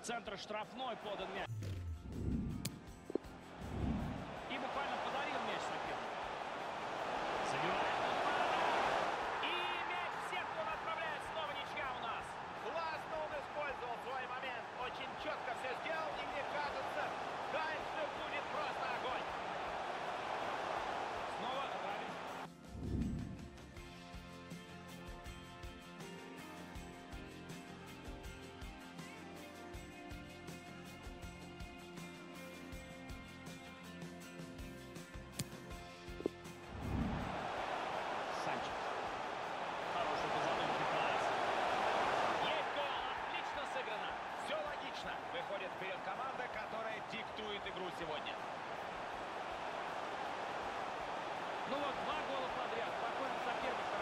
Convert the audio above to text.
центр штрафной подан мяч. И буквально подарил мяч сопернику. Забивает. И мяч в сетку он отправляет. Снова ничья у нас. Классно он использовал свой момент. Очень четко все сделал. И мне кажется, дальше будет просто огонь. Снова Равин. Санчес. Хороший по задумке пас. Есть гол. Отлично сыграно. Все логично. Выходит вперед команда, которая диктует игру сегодня. Ну вот, 2 гола подряд. Спокойно соперник